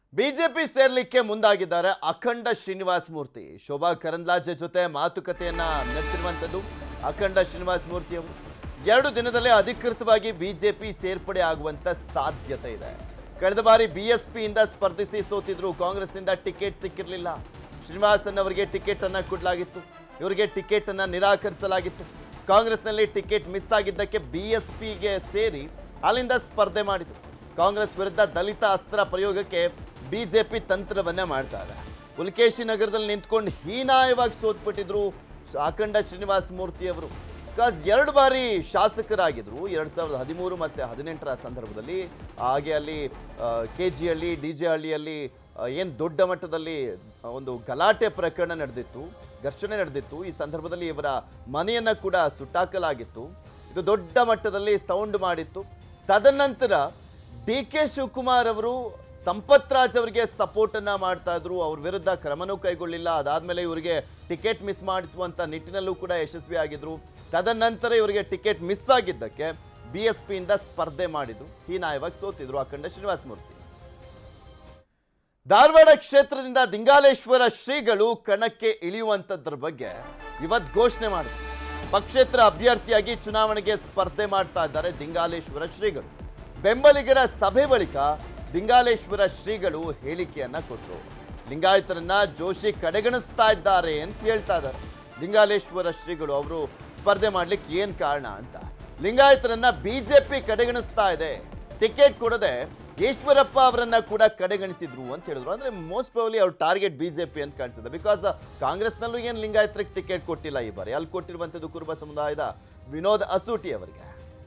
BJP ಸೇರ್ಲಿಕ್ಕೆ ಮುಂದಾಗಿದ್ದಾರೆ ಅಖಂಡ ಶ್ರೀನಿವಾಸ ಮೂರ್ತಿ. ಶೋಭಾ ಕರಂದ್ಲಾಜೆ ಜೊತೆ ಮಾತುಕತೆಯನ್ನ ನಡೆಸಿರುವಂತದ್ದು ಅಖಂಡ ಶ್ರೀನಿವಾಸ ಮೂರ್ತಿ ಅವರು 2 ದಿನದಲ್ಲೇ ಅಧಿಕೃತವಾಗಿ ಬಿಜೆಪಿ ಸೇರ್ಪಡೆ ಆಗುವಂತ ಸಾಧ್ಯತೆ ಇದೆ. ಕಳೆದ ಬಾರಿ ಬಿಎಸ್ಪಿ ಇಂದ ಸ್ಪರ್ಧಿಸಿ ಸೋತಿದ್ರು. ಕಾಂಗ್ರೆಸ್ನಿಂದ ಟಿಕೆಟ್ ಸಿಕ್ಕಿರಲಿಲ್ಲ. ಶ್ರೀನಿವಾಸನ್ ಅವರಿಗೆ ಟಿಕೆಟ್ ಅನ್ನ ಕೊಡಲಾಗಿತ್ತು, ಇವರಿಗೆ ಟಿಕೆಟ್ ಅನ್ನ ನಿರಾಕರಿಸಲಾಗಿತ್ತು. ಕಾಂಗ್ರೆಸ್ನಲ್ಲಿ ಟಿಕೆಟ್ ಮಿಸ್ ಆಗಿದ್ದಕ್ಕೆ ಬಿಎಸ್ಪಿಗೆ ಸೇರಿ ಅಲ್ಲಿಂದ ಸ್ಪರ್ಧೆ ಮಾಡಿದ್ರು. ಕಾಂಗ್ರೆಸ್ ವಿರುದ್ಧ ದಲಿತ ಅಸ್ತ್ರ ಪ್ರಯೋಗಕ್ಕೆ ಬಿಜೆಪಿ ತಂತ್ರವನ್ನ ಮಾಡ್ತಾರೆ. ಪುಲಕೇಶಿ ನಗರದಲ್ಲಿ ನಿಂತ್ಕೊಂಡು ಹೀನಾಯವಾಗಿ ಸೋತ್ಬಿಟ್ಟಿದ್ರು ಅಖಂಡ ಶ್ರೀನಿವಾಸ ಮೂರ್ತಿ ಅವರು. ಬಿಕಾಸ್ 2 ಬಾರಿ ಶಾಸಕರಾಗಿದ್ರು 2013 ಮತ್ತು 2018 ಸಂದರ್ಭದಲ್ಲಿ. ಹಾಗೆ ಅಲ್ಲಿ KG ಹಳ್ಳಿ DJ ಹಳ್ಳಿಯಲ್ಲಿ ಏನು ದೊಡ್ಡ ಮಟ್ಟದಲ್ಲಿ ಒಂದು ಗಲಾಟೆ ಪ್ರಕರಣ ನಡೆದಿತ್ತು, ಘರ್ಷಣೆ ನಡೆದಿತ್ತು. ಈ ಸಂದರ್ಭದಲ್ಲಿ ಇವರ ಮನೆಯನ್ನ ಕೂಡ ಸುಟ್ಟಾಕಲಾಗಿತ್ತು. ಇದು ದೊಡ್ಡ ಮಟ್ಟದಲ್ಲಿ ಸೌಂಡ್ ಮಾಡಿತ್ತು. ತದನಂತರ DK ಶಿವಕುಮಾರ್ ಅವರು ಸಂಪತ್ ರಾಜ್ ಅವರಿಗೆ ಸಪೋರ್ಟ್ ಅನ್ನ ಮಾಡ್ತಾ ಇದ್ರು. ಅವ್ರ ವಿರುದ್ಧ ಕ್ರಮನೂ ಕೈಗೊಳ್ಳಿಲ್ಲ. ಅದಾದ್ಮೇಲೆ ಇವರಿಗೆ ಟಿಕೆಟ್ ಮಿಸ್ ಮಾಡಿಸುವಂತ ನಿಟ್ಟಿನಲ್ಲೂ ಕೂಡ ಯಶಸ್ವಿ ಆಗಿದ್ರು. ತದನಂತರ ಇವರಿಗೆ ಟಿಕೆಟ್ ಮಿಸ್ ಆಗಿದ್ದಕ್ಕೆ BSP ಇಂದ ಸ್ಪರ್ಧೆ ಮಾಡಿದ್ರು. ಹೀನಾಯವಾಗಿ ಸೋತಿದ್ರು ಅಖಂಡ ಶ್ರೀನಿವಾಸ ಮೂರ್ತಿ. ಧಾರವಾಡ ಕ್ಷೇತ್ರದಿಂದ ದಿಂಗಾಲೇಶ್ವರ ಶ್ರೀಗಳು ಕಣಕ್ಕೆ ಇಳಿಯುವಂತದ್ರ ಬಗ್ಗೆ ಇವತ್ತು ಘೋಷಣೆ ಮಾಡಿದ್ರು. ಪಕ್ಷೇತರ ಅಭ್ಯರ್ಥಿಯಾಗಿ ಚುನಾವಣೆಗೆ ಸ್ಪರ್ಧೆ ಮಾಡ್ತಾ ಇದ್ದಾರೆ ದಿಂಗಾಲೇಶ್ವರ ಶ್ರೀಗಳು. ಬೆಂಬಲಿಗರ ಸಭೆ ಬಳಿಕ ದಿಂಗಾಲೇಶ್ವರ ಶ್ರೀಗಳು ಹೇಳಿಕೆಯನ್ನ ಕೊಟ್ಟರು. ಲಿಂಗಾಯತರನ್ನ ಜೋಶಿ ಕಡೆಗಣಿಸ್ತಾ ಇದ್ದಾರೆ ಅಂತ ಹೇಳ್ತಾ ಇದ್ದಾರೆ ದಿಂಗಾಲೇಶ್ವರ ಶ್ರೀಗಳು. ಅವರು ಸ್ಪರ್ಧೆ ಮಾಡ್ಲಿಕ್ಕೆ ಏನ್ ಕಾರಣ ಅಂತ. ಲಿಂಗಾಯತರನ್ನ ಬಿಜೆಪಿ ಕಡೆಗಣಿಸ್ತಾ ಇದೆ, ಟಿಕೆಟ್ ಕೊಡದೆ ಈಶ್ವರಪ್ಪ ಅವರನ್ನ ಕೂಡ ಕಡೆಗಣಿಸಿದ್ರು ಅಂತ ಹೇಳಿದ್ರು. ಅಂದ್ರೆ ಮೋಸ್ಟ್ ಪ್ರಾಬಬ್ಲಿ ಅವ್ರ ಟಾರ್ಗೆಟ್ ಬಿಜೆಪಿ ಅಂತ ಕಾಣಿಸುತ್ತೆ. ಬಿಕಾಸ್ ಕಾಂಗ್ರೆಸ್ನಲ್ಲೂ ಏನು ಲಿಂಗಾಯತರಿಗೆ ಟಿಕೆಟ್ ಕೊಟ್ಟಿಲ್ಲ ಈ ಬಾರಿ. ಅಲ್ಲಿ ಕೊಟ್ಟಿರುವಂತದ್ದು ಕುರುಬ ಸಮುದಾಯದ ವಿನೋದ್ ಅಸೂಟಿ ಅವರಿಗೆ.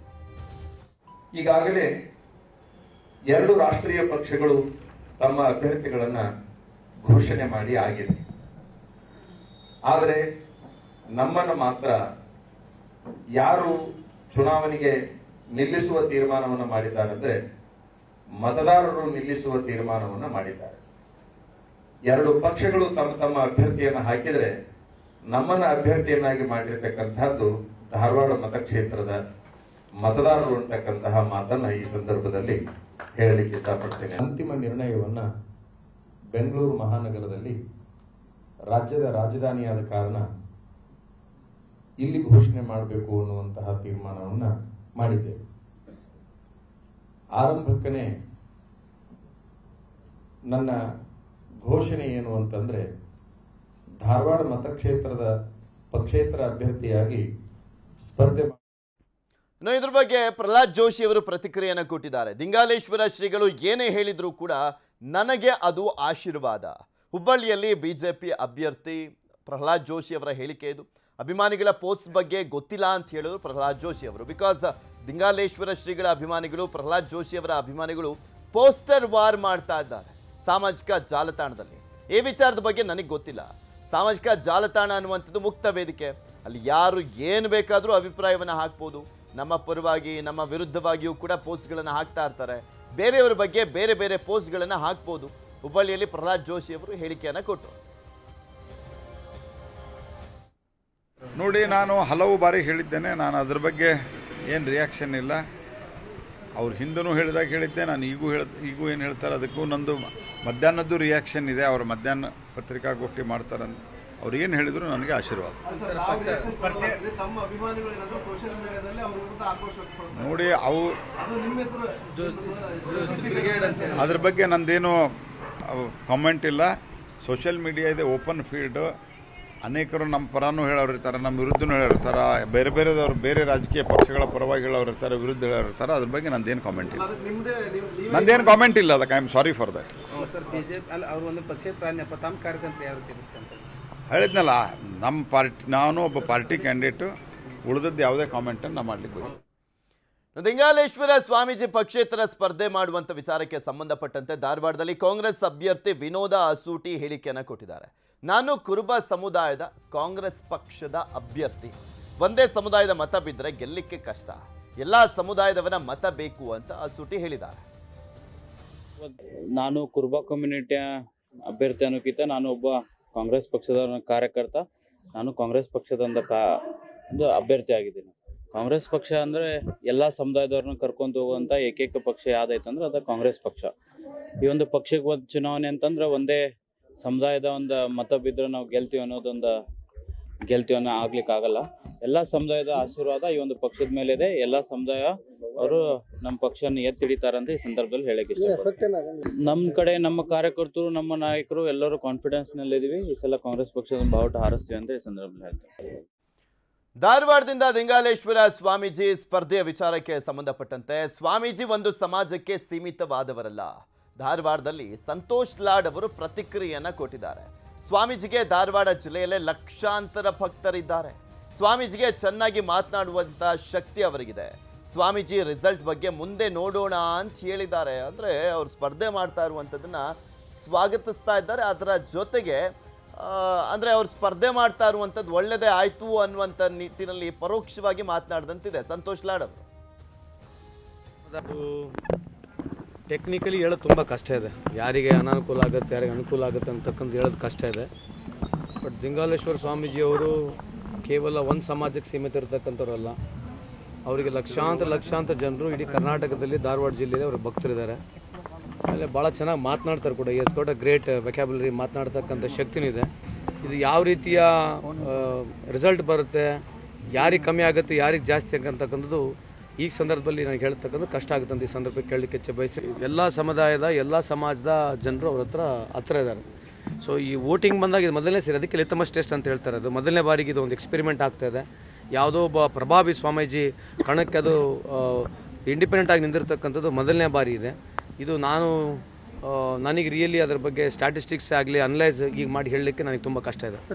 ಈಗಾಗಲೇ 2 ರಾಷ್ಟ್ರೀಯ ಪಕ್ಷಗಳು ತಮ್ಮ ಅಭ್ಯರ್ಥಿಗಳನ್ನ ಘೋಷಣೆ ಮಾಡಿ ಆಗಿದೆ. ಆದರೆ ನಮ್ಮನ್ನು ಮಾತ್ರ ಯಾರು ಚುನಾವಣೆಗೆ ನಿಲ್ಲಿಸುವ ತೀರ್ಮಾನವನ್ನು ಮಾಡಿದ್ದಾರೆಂದ್ರೆ ಮತದಾರರು ನಿಲ್ಲಿಸುವ ತೀರ್ಮಾನವನ್ನು ಮಾಡಿದ್ದಾರೆ. 2 ಪಕ್ಷಗಳು ತಮ್ಮ ತಮ್ಮ ಅಭ್ಯರ್ಥಿಯನ್ನು ಹಾಕಿದರೆ ನಮ್ಮನ್ನ ಅಭ್ಯರ್ಥಿಯನ್ನಾಗಿ ಮಾಡಿರ್ತಕ್ಕಂಥದ್ದು ಧಾರವಾಡ ಮತಕ್ಷೇತ್ರದ ಮತದಾರರು ಅಂತಕ್ಕಂತಹ ಮಾತನ್ನ ಈ ಸಂದರ್ಭದಲ್ಲಿ ಹೇಳಲಿಕ್ಕೆ ಇಷ್ಟಪಡ್ತೇನೆ. ಅಂತಿಮ ನಿರ್ಣಯವನ್ನ ಬೆಂಗಳೂರು ಮಹಾನಗರದಲ್ಲಿ ರಾಜ್ಯದ ರಾಜಧಾನಿಯಾದ ಕಾರಣ ಇಲ್ಲಿ ಘೋಷಣೆ ಮಾಡಬೇಕು ಅನ್ನುವಂತಹ ತೀರ್ಮಾನವನ್ನ ಮಾಡಿದ್ದೇವೆ. ಆರಂಭಕ್ಕನೇ ನನ್ನ ಘೋಷಣೆ ಏನು ಅಂತಂದ್ರೆ ಧಾರವಾಡ ಮತಕ್ಷೇತ್ರದ ಪಕ್ಷೇತರ ಅಭ್ಯರ್ಥಿಯಾಗಿ ಸ್ಪರ್ಧೆ. ಇನ್ನು ಇದ್ರ ಬಗ್ಗೆ ಪ್ರಹ್ಲಾದ್ ಜೋಶಿ ಅವರು ಪ್ರತಿಕ್ರಿಯೆಯನ್ನು ಕೊಟ್ಟಿದ್ದಾರೆ. ದಿಂಗಾಲೇಶ್ವರ ಶ್ರೀಗಳು ಏನೇ ಹೇಳಿದ್ರು ಕೂಡ ನನಗೆ ಅದು ಆಶೀರ್ವಾದ. ಹುಬ್ಬಳ್ಳಿಯಲ್ಲಿ ಬಿಜೆಪಿ ಅಭ್ಯರ್ಥಿ ಪ್ರಹ್ಲಾದ್ ಜೋಶಿ ಅವರ ಹೇಳಿಕೆ ಇದು. ಅಭಿಮಾನಿಗಳ ಪೋಸ್ಟ್ ಬಗ್ಗೆ ಗೊತ್ತಿಲ್ಲ ಅಂತ ಹೇಳಿದ್ರು ಪ್ರಹ್ಲಾದ್ ಜೋಶಿ ಅವರು. ಬಿಕಾಸ್ ದಿಂಗಾಲೇಶ್ವರ ಶ್ರೀಗಳ ಅಭಿಮಾನಿಗಳು ಪ್ರಹ್ಲಾದ್ ಜೋಶಿ ಅವರ ಅಭಿಮಾನಿಗಳು ಪೋಸ್ಟರ್ ವಾರ್ ಮಾಡ್ತಾ ಇದ್ದಾರೆ ಸಾಮಾಜಿಕ ಜಾಲತಾಣದಲ್ಲಿ. ಈ ವಿಚಾರದ ಬಗ್ಗೆ ನನಗೆ ಗೊತ್ತಿಲ್ಲ. ಸಾಮಾಜಿಕ ಜಾಲತಾಣ ಅನ್ನುವಂಥದ್ದು ಮುಕ್ತ ವೇದಿಕೆ. ಅಲ್ಲಿ ಯಾರು ಏನು ಬೇಕಾದರೂ ಅಭಿಪ್ರಾಯವನ್ನು ಹಾಕ್ಬೋದು. ನಮ್ಮ ಪರವಾಗಿ ನಮ್ಮ ವಿರುದ್ಧವಾಗಿಯೂ ಕೂಡ ಪೋಸ್ಟ್ಗಳನ್ನು ಹಾಕ್ತಾ ಇರ್ತಾರೆ. ಬೇರೆಯವರ ಬಗ್ಗೆ ಬೇರೆ ಬೇರೆ ಪೋಸ್ಟ್ಗಳನ್ನು ಹಾಕ್ಬೋದು. ಹುಬ್ಬಳ್ಳಿಯಲ್ಲಿ ಪ್ರಹ್ಲಾದ್ ಜೋಶಿ ಅವರು ಹೇಳಿಕೆಯನ್ನು ಕೊಟ್ಟರು. ನೋಡಿ, ನಾನು ಹಲವು ಬಾರಿ ಹೇಳಿದ್ದೇನೆ, ನಾನು ಅದ್ರ ಬಗ್ಗೆ ಏನು ರಿಯಾಕ್ಷನ್ ಇಲ್ಲ. ಅವ್ರು ಹಿಂದೂ ಹೇಳಿದಾಗ ಹೇಳಿದ್ದೆ, ನಾನು ಈಗೂ ಏನು ಹೇಳ್ತಾರೆ ಅದಕ್ಕೂ ನಂದು ಮಧ್ಯಾಹ್ನದ್ದು ರಿಯಾಕ್ಷನ್ ಇದೆ. ಅವರು ಮಧ್ಯಾಹ್ನ ಪತ್ರಿಕಾಗೋಷ್ಠಿ ಮಾಡ್ತಾರಂತ ಅವ್ರು ಏನು ಹೇಳಿದ್ರು ನನಗೆ ಆಶೀರ್ವಾದ. ನೋಡಿ, ಅದ್ರ ಬಗ್ಗೆ ನಂದೇನು ಕಾಮೆಂಟ್ ಇಲ್ಲ. ಸೋಷಿಯಲ್ ಮೀಡಿಯಾ ಇದೆ, ಓಪನ್ ಫೀಲ್ಡ್. ಅನೇಕರು ನಮ್ಮ ಪರನೂ ಹೇಳೋರಿರ್ತಾರೆ, ನಮ್ಮ ವಿರುದ್ಧನೂ ಹೇಳಿರ್ತಾರೆ. ಬೇರೆ ಬೇರೆದವ್ರು ಬೇರೆ ರಾಜಕೀಯ ಪಕ್ಷಗಳ ಪರವಾಗಿ ಹೇಳೋರಿರ್ತಾರೆ, ವಿರುದ್ಧ ಹೇಳಿರ್ತಾರೆ. ಅದ್ರ ಬಗ್ಗೆ ನಂದೇನು ಕಾಮೆಂಟ್ ಇಲ್ಲ. ನಂದೇನು ಕಾಮೆಂಟ್ ಇಲ್ಲ. ಅದಕ್ಕೆ I am sorry for that. ಹೇಳಿದ್ನಲ್ಲ, ನಮ್ಮ ಪಾರ್ಟಿ, ನಾನು ಒಬ್ಬ ಪಾರ್ಟಿ ಕ್ಯಾಂಡಿಡೇಟು. ಉಳಿದದ್ದು ಯಾವುದೇ ಕಾಮೆಂಟನ್ನು ನಾನು ಮಾಡ್ಲಿಕ್ಕೆ ಬಯಸ್ತೀನಿ. ದಿಂಗಾಲೇಶ್ವರ ಸ್ವಾಮೀಜಿ ಪಕ್ಷೇತರ ಸ್ಪರ್ಧೆ ಮಾಡುವಂತ ವಿಚಾರಕ್ಕೆ ಸಂಬಂಧಪಟ್ಟಂತೆ ಧಾರವಾಡದಲ್ಲಿ ಕಾಂಗ್ರೆಸ್ ಅಭ್ಯರ್ಥಿ ವಿನೋದ ಅಸೂಟಿ ಹೇಳಿಕೆಯನ್ನು ಕೊಟ್ಟಿದ್ದಾರೆ. ನಾನು ಕುರುಬ ಸಮುದಾಯದ ಕಾಂಗ್ರೆಸ್ ಪಕ್ಷದ ಅಭ್ಯರ್ಥಿ. ಒಂದೇ ಸಮುದಾಯದ ಮತ ಬಿದ್ದರೆ ಗೆಲ್ಲಲಿಕ್ಕೆ ಕಷ್ಟ. ಎಲ್ಲಾ ಸಮುದಾಯದವರ ಮತ ಬೇಕು ಅಂತ ಅಸೂಟಿ ಹೇಳಿದ್ದಾರೆ. ನಾನು ಕುರುಬ ಕಮ್ಯುನಿಟಿಯ ಅಭ್ಯರ್ಥಿ ಅನ್ನೋಕ್ಕಿಂತ ನಾನು ಒಬ್ಬ ಕಾಂಗ್ರೆಸ್ ಪಕ್ಷದ ಕಾರ್ಯಕರ್ತ. ನಾನು ಕಾಂಗ್ರೆಸ್ ಪಕ್ಷದ ಒಂದು ಅಭ್ಯರ್ಥಿ ಆಗಿದ್ದೀನಿ. ಕಾಂಗ್ರೆಸ್ ಪಕ್ಷ ಅಂದರೆ ಎಲ್ಲ ಸಮುದಾಯದವ್ರನ್ನ ಕರ್ಕೊಂಡು ಹೋಗುವಂಥ ಏಕೈಕ ಪಕ್ಷ ಯಾವುದೈತಂದ್ರೆ ಅದು ಕಾಂಗ್ರೆಸ್ ಪಕ್ಷ. ಈ ಒಂದು ಪಕ್ಷಕ್ಕೆ ಒಂದು ಚುನಾವಣೆ ಅಂತಂದ್ರೆ ಒಂದೇ ಸಮುದಾಯದ ಒಂದು ಮತ ಬಿದ್ದರೆ ನಾವು ಗೆಲ್ತೀವಿ ಅನ್ನೋ ಆಗ್ಲಿಕ್ಕಾಗಲ್ಲ. ಎಲ್ಲ ಸಮುದಾಯದ ಆಶೀರ್ವಾದ ಈ ಒಂದು ಪಕ್ಷದ ಮೇಲೆ ಇದೆ. ಎಲ್ಲ ಸಮುದಾಯ ಅವರು ನಮ್ಮ ಪಕ್ಷನ ಎತ್ತಿಡಿತಾರೆ ಅಂತ ಈ ಸಂದರ್ಭದಲ್ಲಿ ಹೇಳಕ್ಕೆ ಇಷ್ಟಪಡ್ತೀನಿ. ನಮ್ಮ ಕಡೆ ನಮ್ಮ ಕಾರ್ಯಕರ್ತರು, ನಮ್ಮ ನಾಯಕರು ಎಲ್ಲರೂ ಕಾನ್ಫಿಡೆನ್ಸ್ನಲ್ಲಿದ್ದೀವಿ. ಈ ಸಲ ಕಾಂಗ್ರೆಸ್ ಪಕ್ಷದ ಬಾವುಟ ಹಾರಿಸ್ತೀವಿ ಅಂತ ಈ ಸಂದರ್ಭದಲ್ಲಿ ಹೇಳ್ತೀನಿ. ಧಾರವಾಡದಿಂದ ಲಿಂಗಾಲೇಶ್ವರ ಸ್ವಾಮೀಜಿ ಸ್ಪರ್ಧೆಯ ವಿಚಾರಕ್ಕೆ ಸಂಬಂಧಪಟ್ಟಂತೆ ಸ್ವಾಮೀಜಿ ಒಂದು ಸಮಾಜಕ್ಕೆ ಸೀಮಿತವಾದವರಲ್ಲ. ಧಾರವಾಡದಲ್ಲಿ ಸಂತೋಷ್ ಲಾಡ್ ಅವರು ಪ್ರತಿಕ್ರಿಯೆಯನ್ನ ಕೊಟ್ಟಿದ್ದಾರೆ. ಸ್ವಾಮೀಜಿಗೆ ಧಾರವಾಡ ಜಿಲ್ಲೆಯಲ್ಲೇ ಲಕ್ಷಾಂತರ ಭಕ್ತರಿದ್ದಾರೆ. ಸ್ವಾಮೀಜಿಗೆ ಚೆನ್ನಾಗಿ ಮಾತನಾಡುವಂತ ಶಕ್ತಿ ಅವರಿಗಿದೆ. ಸ್ವಾಮೀಜಿ ರಿಸಲ್ಟ್ ಬಗ್ಗೆ ಮುಂದೆ ನೋಡೋಣ ಅಂತ ಹೇಳಿದ್ದಾರೆ. ಅಂದ್ರೆ ಅವರು ಸ್ಪರ್ಧೆ ಮಾಡ್ತಾ ಇರುವಂಥದ್ದನ್ನ ಸ್ವಾಗತಿಸ್ತಾ ಇದ್ದಾರೆ. ಅದರ ಜೊತೆಗೆ ಅಂದ್ರೆ ಅವ್ರು ಸ್ಪರ್ಧೆ ಮಾಡ್ತಾ ಇರುವಂಥದ್ದು ಒಳ್ಳೆಯದೇ ಆಯ್ತು ಅನ್ನುವಂಥ ನಿಟ್ಟಿನಲ್ಲಿ ಪರೋಕ್ಷವಾಗಿ ಮಾತನಾಡಿದಂತಿದೆ ಸಂತೋಷ್ ಲಾಡ್ ಅವರು. ಅದು ಟೆಕ್ನಿಕಲಿ ಹೇಳೋದು ತುಂಬ ಕಷ್ಟ ಇದೆ. ಯಾರಿಗೆ ಅನಾನುಕೂಲ ಆಗುತ್ತೆ, ಯಾರಿಗೆ ಅನುಕೂಲ ಆಗುತ್ತೆ ಅಂತಕ್ಕಂಥ ಹೇಳೋದು ಕಷ್ಟ ಇದೆ. ಬಟ್ ಲಿಂಗಾಲೇಶ್ವರ ಸ್ವಾಮೀಜಿಯವರು ಕೇವಲ ಒಂದು ಸಮಾಜಕ್ಕೆ ಸೀಮಿತ ಇರತಕ್ಕಂಥವ್ರಲ್ಲ. ಅವರಿಗೆ ಲಕ್ಷಾಂತರ ಜನರು ಇಡೀ ಕರ್ನಾಟಕದಲ್ಲಿ ಧಾರವಾಡ ಜಿಲ್ಲೆಯಲ್ಲಿ ಅವ್ರ ಭಕ್ತರಿದ್ದಾರೆ. ಆಮೇಲೆ ಭಾಳ ಚೆನ್ನಾಗಿ ಮಾತನಾಡ್ತಾರೆ ಕೂಡ. Yes got a great vocabulary, ಮಾತನಾಡ್ತಕ್ಕಂಥ ಶಕ್ತಿನೂ ಇದೆ. ಇದು ಯಾವ ರೀತಿಯ ರಿಸಲ್ಟ್ ಬರುತ್ತೆ, ಯಾರಿಗೆ ಕಮ್ಮಿ ಆಗುತ್ತೆ, ಯಾರಿಗೆ ಜಾಸ್ತಿ ಅಂತಕ್ಕಂಥದ್ದು ಈ ಸಂದರ್ಭದಲ್ಲಿ ನನಗೆ ಹೇಳ್ತಕ್ಕಂಥ ಕಷ್ಟ ಆಗುತ್ತೆ ಅಂತ ಈ ಸಂದರ್ಭಕ್ಕೆ ಕೇಳಲಿಕ್ಕೆ ಬಯಸಿ. ಎಲ್ಲ ಸಮುದಾಯದ ಎಲ್ಲ ಸಮಾಜದ ಜನರು ಅವ್ರ ಹತ್ರ ಇದ್ದಾರೆ. ಸೊ ಈ ವೋಟಿಂಗ್ ಬಂದಾಗ ಇದು ಮೊದಲನೇ ಸೇರಿ, ಅದಕ್ಕೆ ಲಿಟಮಸ್ ಟೆಸ್ಟ್ ಅಂತ ಹೇಳ್ತಾರೆ. ಅದು ಮೊದಲನೇ ಬಾರಿಗೆ ಇದು ಒಂದು ಎಕ್ಸ್ಪೆರಿಮೆಂಟ್ ಆಗ್ತಾ ಇದೆ. ಯಾವುದೋ ಒಬ್ಬ ಪ್ರಭಾವಿ ಸ್ವಾಮೀಜಿ ಕಣಕ್ಕೆ ಅದು ಇಂಡಿಪೆಂಡೆಂಟ್ ಆಗಿ ನಿಂದಿರ್ತಕ್ಕಂಥದ್ದು ಮೊದಲನೇ ಬಾರಿ ಇದೆ. ಇದು ನನಗೆ ರಿಯಲಿ ಅದರ ಬಗ್ಗೆ ಸ್ಟ್ಯಾಟಿಸ್ಟಿಕ್ಸ್ ಆಗಲಿ ಅನಲೈಸ್ ಈಗ ಮಾಡಿ ಹೇಳಲಿಕ್ಕೆ ನನಗೆ ತುಂಬ ಕಷ್ಟ ಇದೆ.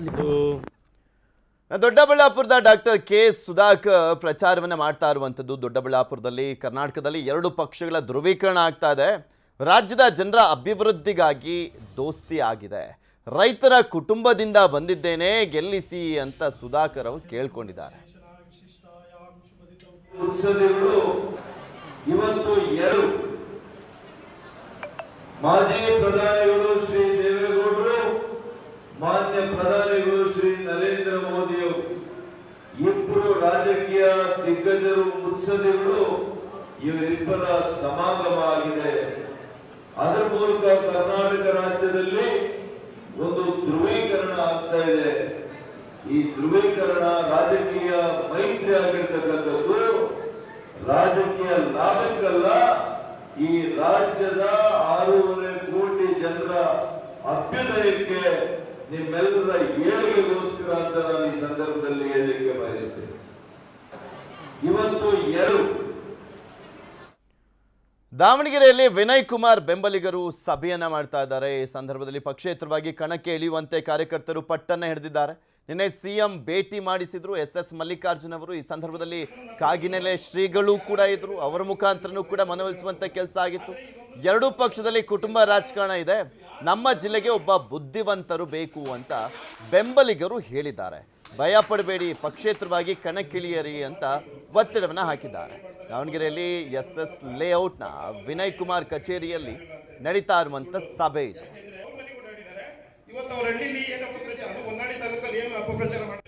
ದೊಡ್ಡಬಳ್ಳಾಪುರದ ಡಾಕ್ಟರ್ ಕೆ ಸುಧಾಕರ್ ಪ್ರಚಾರವನ್ನ ಮಾಡ್ತಾ ಇರುವಂಥದ್ದು. ದೊಡ್ಡಬಳ್ಳಾಪುರದಲ್ಲಿ ಕರ್ನಾಟಕದಲ್ಲಿ 2 ಪಕ್ಷಗಳ ಧ್ರುವೀಕರಣ ಆಗ್ತಾ ಇದೆ. ರಾಜ್ಯದ ಜನರ ಅಭಿವೃದ್ಧಿಗಾಗಿ ದೋಸ್ತಿ ಆಗಿದೆ. ರೈತರ ಕುಟುಂಬದಿಂದ ಬಂದಿದ್ದೇನೆ, ಗೆಲ್ಲಿಸಿ ಅಂತ ಸುಧಾಕರ್ ಅವರು ಕೇಳ್ಕೊಂಡಿದ್ದಾರೆ. ಇವತ್ತು 2 ಮಾಜಿ ಪ್ರಧಾನಿಗಳು ಶ್ರೀ ದೇವೇಗೌಡರು, ಮಾನ್ಯ ಪ್ರಧಾನಿಗಳು ಶ್ರೀ ನರೇಂದ್ರ ಮೋದಿಯವರು, ಇಬ್ಬರು ರಾಜಕೀಯ ದಿಗ್ಗಜರು, ಮುತ್ಸದಿಗಳು, ಇವರಿಬ್ಬರ ಸಮಾಗಮ ಆಗಿದೆ. ಅದರ ಮೂಲಕ ಕರ್ನಾಟಕ ರಾಜ್ಯದಲ್ಲಿ ಒಂದು ಧ್ರುವೀಕರಣ ಆಗ್ತಾ ಇದೆ. ಈ ಧ್ರುವೀಕರಣ ರಾಜಕೀಯ ಮೈತ್ರಿ ಆಗಿರ್ತಕ್ಕಂಥದ್ದು ರಾಜಕೀಯ ಲಾಭಕ್ಕಲ್ಲ, ಈ ರಾಜ್ಯದ 6.5 ಕೋಟಿ ಜನರ ಅಭ್ಯುದಯಕ್ಕೆ, ನಿಮ್ಮೆಲ್ಲರ ಏಳಿಗೆಗೋಸ್ಕರ ಅಂತ ನಾನು ಈ ಸಂದರ್ಭದಲ್ಲಿ ಹೇಳಲಿಕ್ಕೆ ಬಯಸ್ತೇನೆ. ಇವತ್ತು 2 ದಾವಣಗೆರೆಯಲ್ಲಿ ವಿನಯ್ ಕುಮಾರ್ ಬೆಂಬಲಿಗರು ಸಭೆಯನ್ನ ಮಾಡ್ತಾ ಇದ್ದಾರೆ. ಈ ಸಂದರ್ಭದಲ್ಲಿ ಪಕ್ಷೇತರವಾಗಿ ಕಣಕ್ಕೆ ಇಳಿಯುವಂತೆ ಕಾರ್ಯಕರ್ತರು ಪಟ್ಟನ್ನ ಹಿಡಿದಿದ್ದಾರೆ. ನಿನ್ನೆ ಸಿಎಂ ಭೇಟಿ ಮಾಡಿಸಿದ್ರು SS ಮಲ್ಲಿಕಾರ್ಜುನ್ ಅವರು. ಈ ಸಂದರ್ಭದಲ್ಲಿ ಕಾಗಿನೆಲೆ ಶ್ರೀಗಳು ಕೂಡ ಇದ್ರು. ಅವರ ಮುಖಾಂತರನೂ ಕೂಡ ಮನವೊಲಿಸುವಂತ ಕೆಲಸ ಆಗಿತ್ತು. 2 ಪಕ್ಷದಲ್ಲಿ ಕುಟುಂಬ ರಾಜಕಾರಣ ಇದೆ, ನಮ್ಮ ಜಿಲ್ಲೆಗೆ ಒಬ್ಬ ಬುದ್ಧಿವಂತರು ಬೇಕು ಅಂತ ಬೆಂಬಲಿಗರು ಹೇಳಿದ್ದಾರೆ. ಭಯ ಪಡಬೇಡಿ, ಪಕ್ಷೇತರವಾಗಿ ಕಣಕ್ಕಿಳಿಯರಿ ಅಂತ ಒತ್ತಡವನ್ನು ಹಾಕಿದ್ದಾರೆ. ದಾವಣಗೆರೆಯಲ್ಲಿ SS ಲೇಔಟ್ನ ವಿನಯ್ ಕುಮಾರ್ ಕಚೇರಿಯಲ್ಲಿ ನಡೀತಾ ಇರುವಂತ ಸಭೆ ಇದು. ಇವತ್ತು ಅವರಲ್ಲಿ ಏನು ಅಪಪ್ರಚಾರ, ಹೊನ್ನಾಳಿ ತಾಲೂಕಲ್ಲಿ ಏನು ಅಪಪ್ರಚಾರ